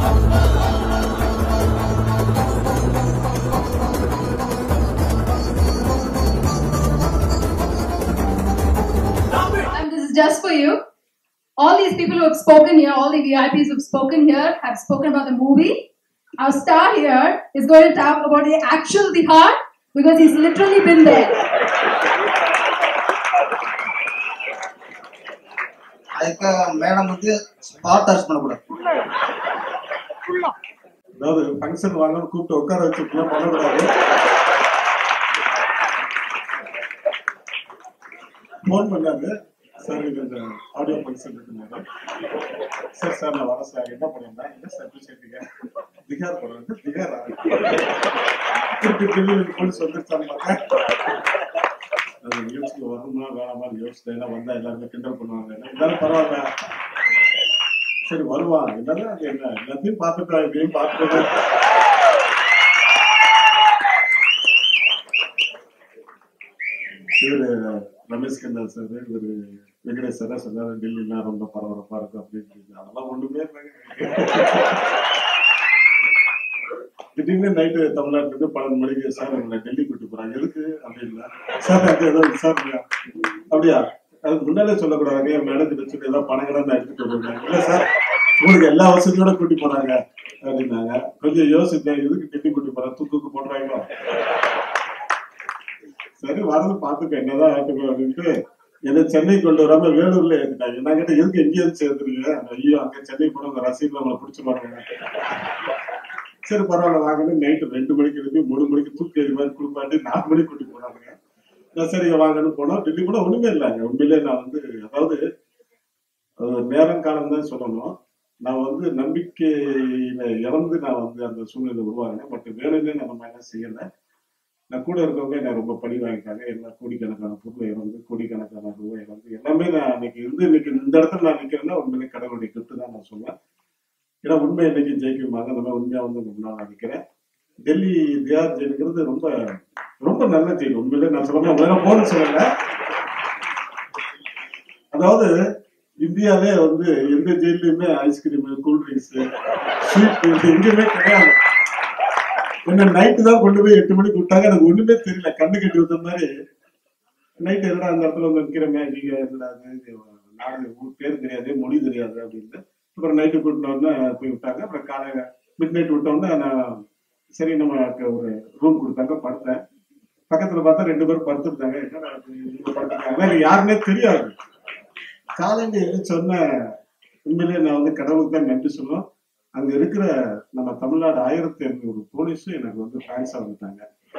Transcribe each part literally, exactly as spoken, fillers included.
And this is just for you. All these people who have spoken here, all the V I Ps who have spoken here, have spoken about the movie. Our star here is going to talk about the actual The Heart because he's literally been there. Madam, spot touch பண்ணக்கூடாது. அதாவது function வாங்கன்னு கூப்பிட்டு உட்கார வச்சுக்கலாம் பண்ணக்கூடாது. Phone பண்ணாரு sir, இது இந்த ஆடியோ ஃபங்க்ஷன் இருக்குனாரு. சார் சார் நான் வரேன் சார், என்ன பண்ணுறேன்னா என்ன சார் சேர்த்தீங்க திகார் போடுறது திகார் திருப்பி திருப்பி போலீஸ் வந்துருச்சான்னு பார்த்தேன். அது நிகழ்ச்சிக்கு வரணுமா வேணாமா யோசிச்சேன்னா வந்தா எல்லாருமே கிண்டல் பண்ணுவாங்க. எல்லாரும் பரவாயில்ல சரி வருவான், எல்லாரும் அது என்ன எல்லாத்தையும் பார்த்துட்டோம் இதையும் பார்த்துட்டு இவரு ரமேஷ் கண்ணா சார் இவரு வெங்கடேஷ் சார் சொன்னாரு டெல்லிலாம் ரொம்ப பரபரப்பா இருக்கும் அப்படின்னு. அதெல்லாம் ஒண்ணுமே இல்லைங்க. திடீர்னு நைட்டு தமிழ்நாட்டுல இருந்து பன்னெண்டு மணிக்கு சார் உங்களை டெல்லி கூட்டு போறாங்க எதுக்கு அப்படின்னா சார் அது ஏதோ விசாரணையா அப்படியா அதுக்கு முன்னாலே சொல்லக்கூடாது மேடத்துல சொல்லி ஏதாவது பணம் கிடந்து எடுத்துட்டு வருவாங்க. இல்ல சார் உங்களுக்கு எல்லா வசதியோட கூட்டி போறாங்க அப்படின்னாங்க. கொஞ்சம் யோசிச்சேன் எதுக்கு டெல்லி கூட்டி போறாங்க தூக்குக்கு போடுறாங்களோ. சரி வரது பாத்துக்க என்னதான் ஆட்டுக்கோ அப்படின்ட்டு என்ன சென்னை கொண்டு வராம வேலூர்ல ஏத்துட்டாங்க. நான் கிட்ட எதுக்கு எங்கேயாவது சேர்த்துருங்க ஐயோ அங்க சென்னை போன அந்த ரசீட்ல அவங்களை பிடிச்சு பாருங்க. சரி பரவாயில்ல வாங்கன்னு நைட்டு ரெண்டு மணிக்கு எழுப்பி மூணு மணிக்கு தூக்கி எது மாதிரி குளிப்பாட்டி நாலு மணிக்கு கூட்டி போனாங்க. நான் சரிங்க வாங்கன்னு போனோம். டெல்லி கூட ஒண்ணுமே இல்லைங்க. உண்மையிலே நான் வந்து அதாவது நேரம் காலம் தான் சொல்லணும். நான் வந்து நம்பிக்கையில இறந்து நான் வந்து அந்த சூழ்நிலை உருவாகினேன். பட் வேலையிலே நான் நம்ம என்ன செய்யலை. நான் கூட இருக்கவங்க என்ன ரொம்ப பழி வாங்கிட்டாங்க. எல்லாம் கோடிக்கணக்கான பொருளை இறந்து கோடிக்கணக்கான ரூபாய் இறந்து எல்லாமே நான் இன்னைக்கு இருந்து இன்னைக்கு இந்த இடத்துல நான் நிற்கிறேன்னா உண்மையிலே கடவுளுடைய கிஃப்ட் தான் நான் சொல்லுவேன். ஏன்னா உண்மை இன்னைக்கு ஜெயிக்குமாங்க அந்த மாதிரி உண்மையா வந்து நான் நினைக்கிறேன். டெல்லி தியார் ஜெயிலுங்கிறது ரொம்ப ரொம்ப நல்ல ஜெயில். உண்மையிலே நான் சொல்ல போன்னு சொல்லல. அதாவது இந்தியாவே வந்து எந்த ஜெயிலுமே ஐஸ்கிரீம் கூல்ட்ரிங்க்ஸ் ஸ்வீட் எங்கேயுமே கிடையாது. என்ன நைட்டு தான் கொண்டு போய் எட்டு மணிக்கு விட்டாங்க. எனக்கு ஒண்ணுமே தெரியல. கண்ணு கட்டி விட்ட மாதிரி நைட்டு என்னடா அந்த இடத்துல வந்து நிற்கிறமே நீங்க நாடு ஊர் பேர் தெரியாது மொழி தெரியாது அப்படின்னு. அப்புறம் நைட்டு கூட்டினோடனே போய் விட்டாங்க. அப்புறம் காலையில மிட் நைட் விட்டோடனே நான் சரி நம்ம ஒரு ரூம் கொடுத்தாங்க படுத்தேன். பக்கத்துல பார்த்தா ரெண்டு பேரும் படுத்துருந்தாங்க. என்ன படுத்துருக்காங்க எனக்கு யாருமே தெரியாது. காலையில எழுச்சோன்ன உண்மையிலேயே நான் வந்து கடவுளுக்கு தான் நன்றி சொல்லுவோம். அங்க இருக்கிற நம்ம தமிழ்நாடு ஆயிரத்தி ஐநூறு போலீஸும் எனக்கு வந்து ஃபேன்ஸா வந்துட்டாங்க.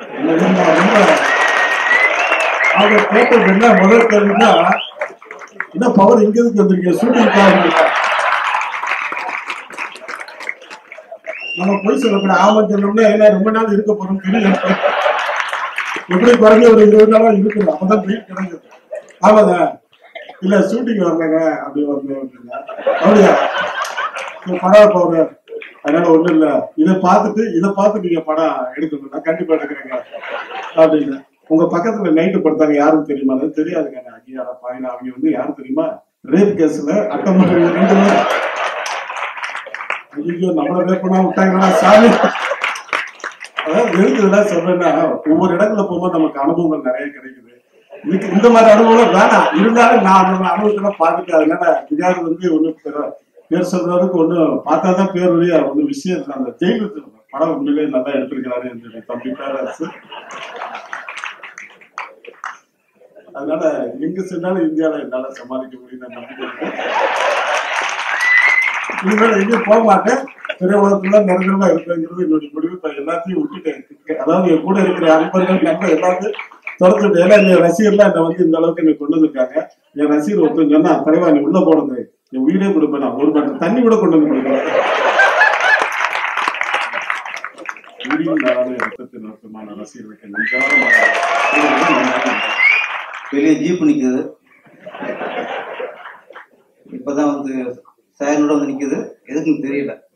அவங்க கேட்டது என்ன முதல் கேள்வின்னா என்ன பவர் இங்க இருக்கு வந்திருக்கீங்க ஷூட்டிங் நம்ம போய் சொல்லக்கூட ஆமாம் சொன்னோம்னா ஏன்னா ரொம்ப நாள் இருக்க போறோம் தெரியும். எப்படி குறைஞ்ச ஒரு இருபது நாளா இருக்குது அப்பதான் வெயிட் கிடைக்குது. ஆமாங்க இல்ல ஷூட்டிங் வரலங்க அப்படி வரல அப்படின்னா அப்படியா படம் போற அதனால ஒண்ணும் இல்ல இதை பார்த்துட்டு இதை பார்த்து நீங்க படம் எடுக்கணும் நான் கண்டிப்பா எடுக்கிறேங்க அப்படின்னு. உங்க பக்கத்துல நைட்டு படுத்தாங்க யாரும் தெரியுமா? தெரியாதுங்க. ஐயா பாயினா அவங்க வந்து யாரும் தெரியுமா ரேப் கேஸ்ல அட்டம் பண்றீங்க. ஐயோ நம்மள ரேப் பண்ணா விட்டாங்கன்னா சாமி. அதாவது எழுதுதெல்லாம் சொல்றேன்னா ஒவ்வொரு இடத்துல போகும்போது நமக்கு அனுபவங்கள் நிறைய கிடைக்குது. இதுக்கு இந்த மாதிரி அனுபவம் வேணாம் இருந்தாலும் நான் அந்த அனுபவத்தெல்லாம் பார்த்துட்டு அதனால விஜயாவது வந்து ஒண்ணு பேர் சொல்றதுக்கு ஒன்றும் பார்த்தாதான் பேர் வழியா ஒன்றும் விஷயம் இல்லை. அந்த ஜெயிலு படம் உண்மையிலே நல்லா எடுத்திருக்கிறாரு என்னுடைய தம்பி பேரரசு. அதனால எங்க சென்றாலும் இந்தியாவில என்னால சமாளிக்க முடியும் நம்பிக்கை இருக்கு. இனிமேல் எங்கேயும் போக மாட்டேன். திரையுலகத்துல நிரந்தரமா இருப்பேங்கிறது என்னுடைய முடிவு. இப்ப எல்லாத்தையும் விட்டுட்டேன். அதாவது என் கூட இருக்கிற அன்பர்கள் நண்பர் எல்லாத்தையும் தொடர்ந்து ஏன்னா என் ரசிகர்லாம் என்னை வந்து இந்த அளவுக்கு என்னை கொண்டு வந்திருக்காங்க. என் ரசிகர் ஒருத்தர் சொன்னா தலைவா நீ உள்ள போனது என் உயிரே கொடுப்பேன் நான் ஒரு பாட்டு தண்ணி கூட கொண்டு வந்து கொடுக்குறேன். உயிரின் நாளான ரத்தத்தின் அர்த்தமான ரசிகர்களுக்கு நன்றாக பெரிய ஜீப் நிக்குது. இப்பதான் வந்து சாயனோட வந்து நிக்குது. எதுக்குன்னு தெரியல.